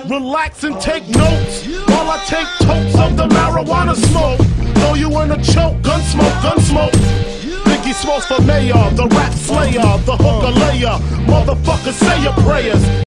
Relax and take notes while I take totes of the marijuana smoke. Throw you in a choke, gun smoke, gun smoke. Biggie Smalls for mayor, the rap slayer, the hooker layer. Motherfuckers, say your prayers.